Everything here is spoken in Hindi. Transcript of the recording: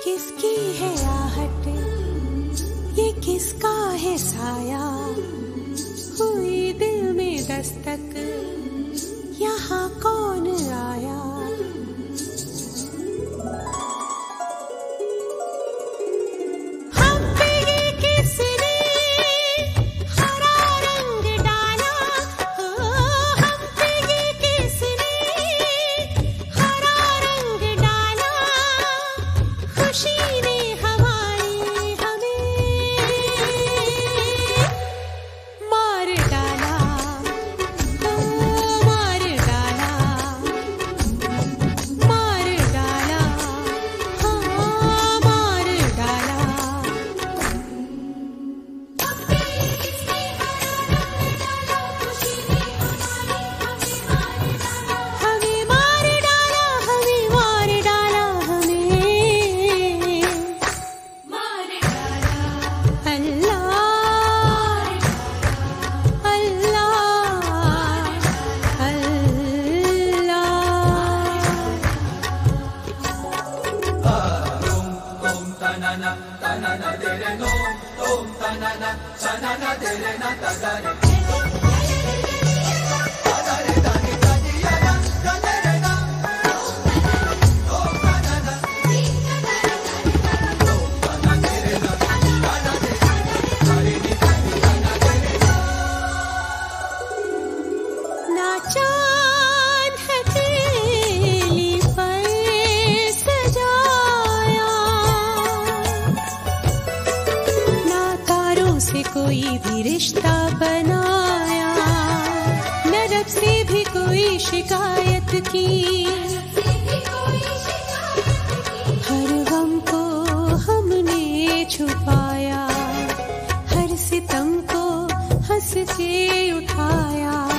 किसकी है आहट, ये किसका है साया, हुई दिल में दस्तक, यहाँ कौन आया। हम पे ये किसने हरा रंग डाला, हम पे ये किसने हरा रंग डाला, खुशी ने हमारी हमें मार डाला, मार डाला, मार डाला, हाँ मार डाला। हमें मार डाला, हमें मार डाला, हमें मार डाला। अल्लाह अल्लाह अल्लाह। ना चांद हथेली पर सजाया, ना तारों से कोई भी रिश्ता बनाया, न रब से भी कोई शिकायत की, हर गम को हमने छुपाया, हर सितम को हंस के उठाया।